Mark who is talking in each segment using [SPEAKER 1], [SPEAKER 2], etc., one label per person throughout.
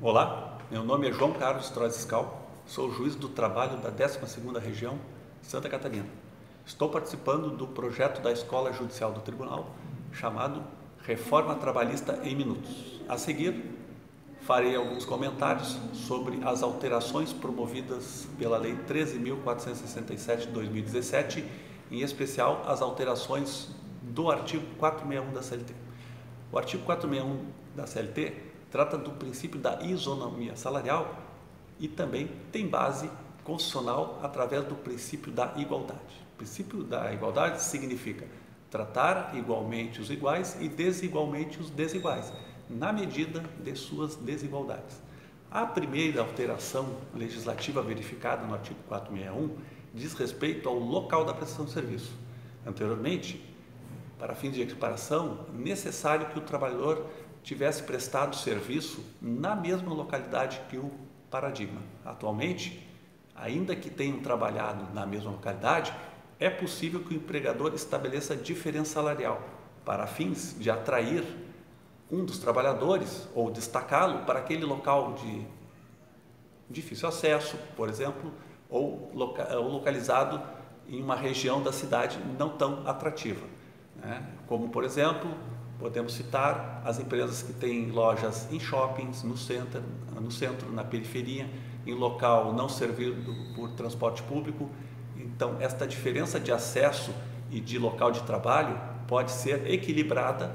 [SPEAKER 1] Olá, meu nome é João Carlos Trozescal, sou juiz do trabalho da 12ª Região, Santa Catarina. Estou participando do projeto da Escola Judicial do Tribunal, chamado Reforma Trabalhista em Minutos. A seguir, farei alguns comentários sobre as alterações promovidas pela Lei 13.467 de 2017, em especial as alterações do artigo 461 da CLT. O artigo 461 da CLT trata do princípio da isonomia salarial e também tem base constitucional através do princípio da igualdade. O princípio da igualdade significa tratar igualmente os iguais e desigualmente os desiguais, na medida de suas desigualdades. A primeira alteração legislativa verificada no artigo 461 diz respeito ao local da prestação de serviço. Anteriormente, para fins de equiparação, necessário que o trabalhador tivesse prestado serviço na mesma localidade que o paradigma. Atualmente, ainda que tenham trabalhado na mesma localidade, é possível que o empregador estabeleça diferença salarial para fins de atrair um dos trabalhadores ou destacá-lo para aquele local de difícil acesso, por exemplo, ou localizado em uma região da cidade não tão atrativa, né? Como, por exemplo, podemos citar as empresas que têm lojas em shoppings, no centro, na periferia, em local não servido por transporte público. Então, esta diferença de acesso e de local de trabalho pode ser equilibrada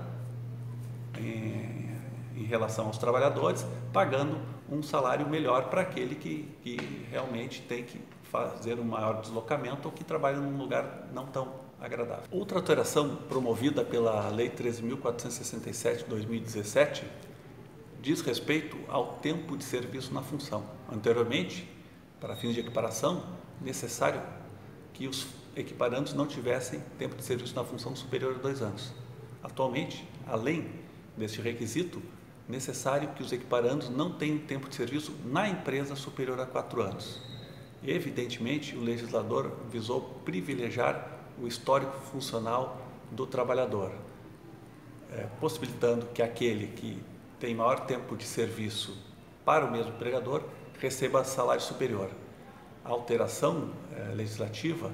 [SPEAKER 1] em relação aos trabalhadores, pagando um salário melhor para aquele que realmente tem que fazer um maior deslocamento ou que trabalha num lugar não tão agradável. Outra alteração promovida pela Lei 13.467 de 2017 diz respeito ao tempo de serviço na função. Anteriormente, para fins de equiparação, necessário que os equiparandos não tivessem tempo de serviço na função superior a 2 anos. Atualmente, além deste requisito, necessário que os equiparandos não tenham tempo de serviço na empresa superior a 4 anos. Evidentemente, o legislador visou privilegiar o histórico funcional do trabalhador, possibilitando que aquele que tem maior tempo de serviço para o mesmo empregador receba salário superior. A alteração legislativa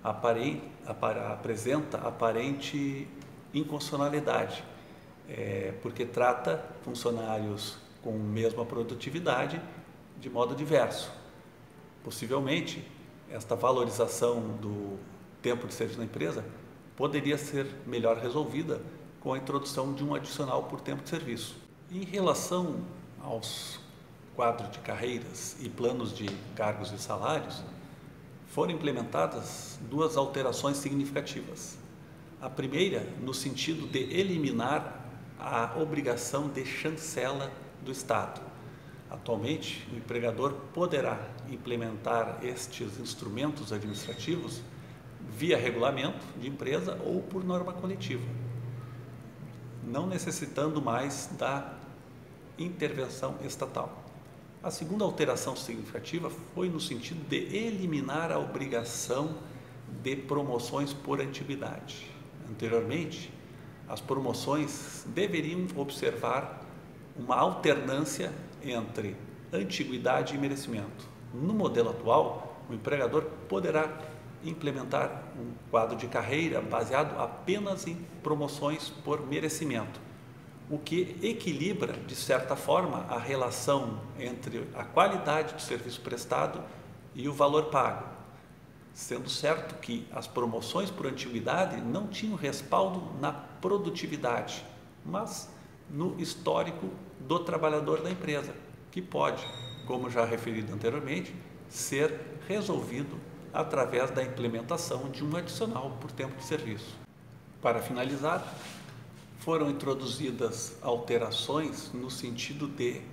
[SPEAKER 1] apresenta aparente inconstitucionalidade, porque trata funcionários com mesma produtividade de modo diverso. Possivelmente, esta valorização do tempo de serviço na empresa poderia ser melhor resolvida com a introdução de um adicional por tempo de serviço. Em relação aos quadros de carreiras e planos de cargos e salários, foram implementadas 2 alterações significativas. A primeira, no sentido de eliminar a obrigação de chancela do Estado. Atualmente, o empregador poderá implementar estes instrumentos administrativos via regulamento de empresa ou por norma coletiva, não necessitando mais da intervenção estatal. A segunda alteração significativa foi no sentido de eliminar a obrigação de promoções por antiguidade. Anteriormente, as promoções deveriam observar uma alternância entre antiguidade e merecimento. No modelo atual, o empregador poderá implementar um quadro de carreira baseado apenas em promoções por merecimento, o que equilibra, de certa forma, a relação entre a qualidade do serviço prestado e o valor pago, sendo certo que as promoções por antiguidade não tinham respaldo na produtividade, mas no histórico do trabalhador da empresa, que pode, como já referido anteriormente, ser resolvido através da implementação de um adicional por tempo de serviço. Para finalizar, foram introduzidas alterações no sentido de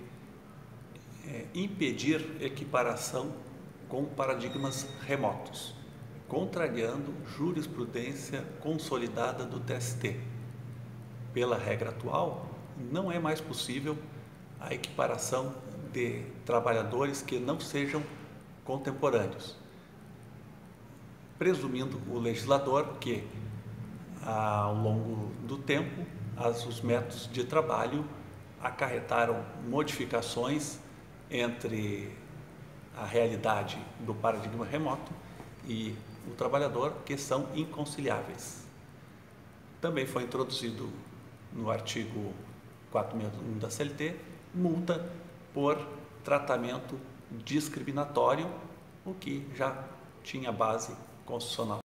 [SPEAKER 1] impedir equiparação com paradigmas remotos, contrariando jurisprudência consolidada do TST. Pela regra atual, não é mais possível a equiparação de trabalhadores que não sejam contemporâneos, presumindo o legislador que, ao longo do tempo, os métodos de trabalho acarretaram modificações entre a realidade do paradigma remoto e o trabalhador, que são inconciliáveis. Também foi introduzido no artigo 461 da CLT, multa por tratamento discriminatório, o que já tinha base constitucional.